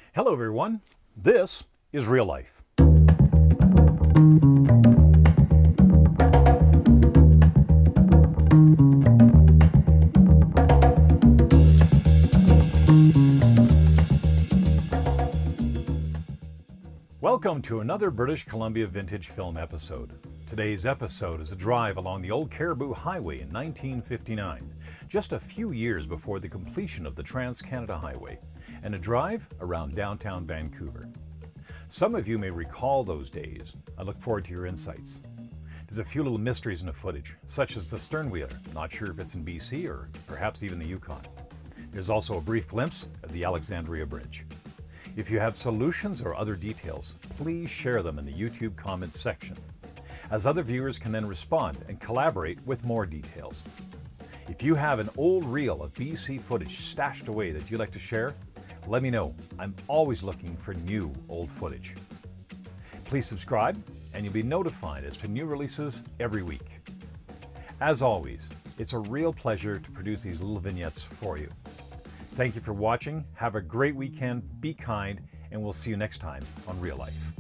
Hello everyone, this is Real Life. Welcome to another British Columbia Vintage Film episode. Today's episode is a drive along the Old Caribou Highway in 1959, just a few years before the completion of the Trans-Canada Highway, and a drive around downtown Vancouver. Some of you may recall those days. I look forward to your insights. There's a few little mysteries in the footage, such as the sternwheeler, not sure if it's in BC or perhaps even the Yukon. There's also a brief glimpse of the Alexandria Bridge. If you have solutions or other details, please share them in the YouTube comments section, as other viewers can then respond and collaborate with more details. If you have an old reel of BC footage stashed away that you'd like to share, let me know. I'm always looking for new old footage. Please subscribe and you'll be notified as to new releases every week. As always, it's a real pleasure to produce these little vignettes for you. Thank you for watching, have a great weekend, be kind, and we'll see you next time on Real Life.